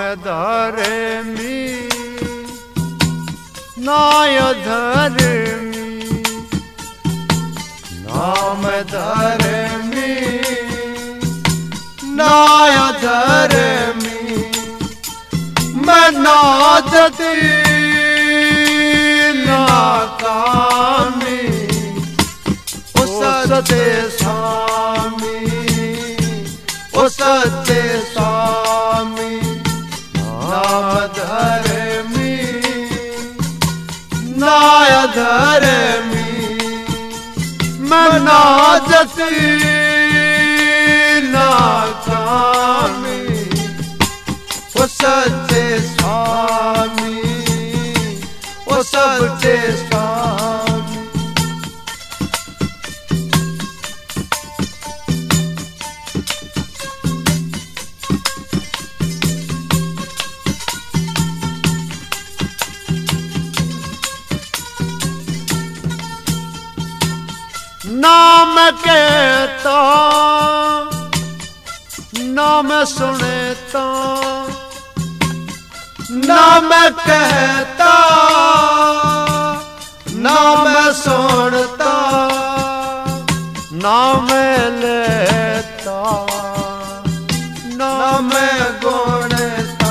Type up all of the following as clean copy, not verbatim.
धर्मी नाय धर्मी नाम धर्मी नाय धर्मी मैं नाजती नाकामी ओ सत्य स्वामी ओ सत्य स्वामी नाम धर्मी नाय धर्मी मैं नाजती नाकामी ओ सत्य स्वामी ओ सत्य स्वामी। नाम कहता नाम सुनता नाम कहता नाम सुनता नाम लेता नाम गुणता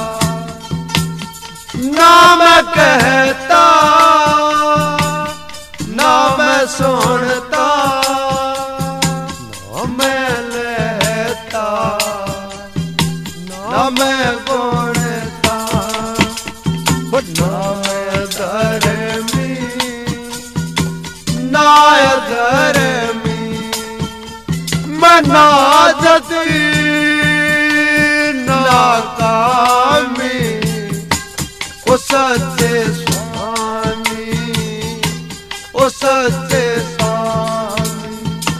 नाम कहता नाम सुनता नाम लेता नाम गुणता नाम धर्मी नाय धर्मी मैं नाजती नाकामी ओ सत्य स्वामी ओ सत्य स्वामी।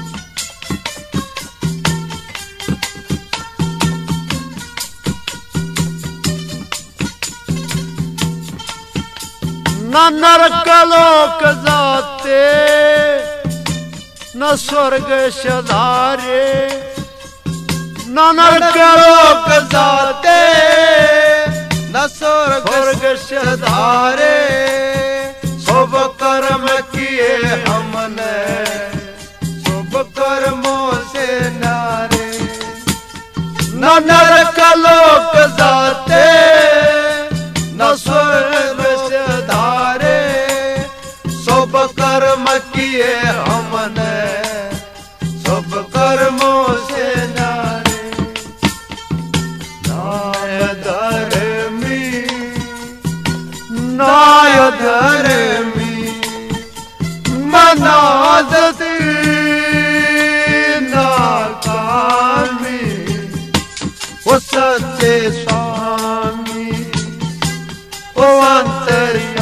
न नरक लोक जाते न स्वर्ग सधारे न नरक लोक जाते न स्वर्ग सधारे शुभ कर्म किए हमने शुभ कर्मों से नारे न नरक लोक जाते न स्वर्ग से धारे शुभ कर्म किए हमने शुभ कर्मों से नारे नाय धर्मी नाय धर्मी मैं नाजती नाकामी ओ सत्य स्वामी ओ अंतर्यामी।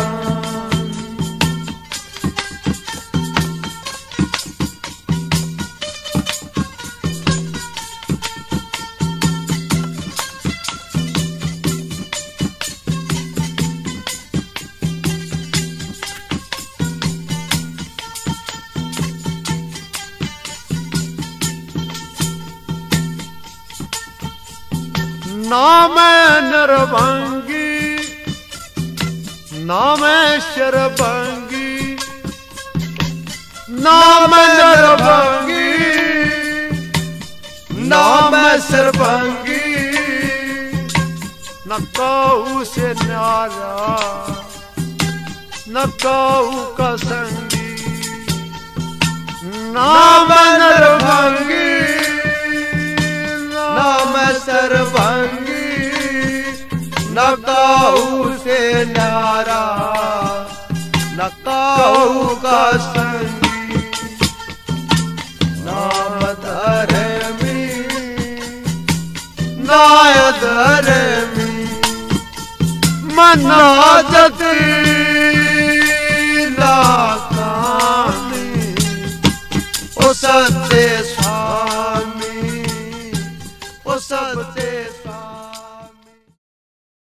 नाम नरभंगी नाम शरभंगी नाम नरभंगी नाम शरभंगी न कहू से न्यारा न कहू का संगी नाम नरभंगी नाम सर्वंगी न काहू से नारा न काहू का संगी नाम धर्मी नाय धर्मी मैं नाजती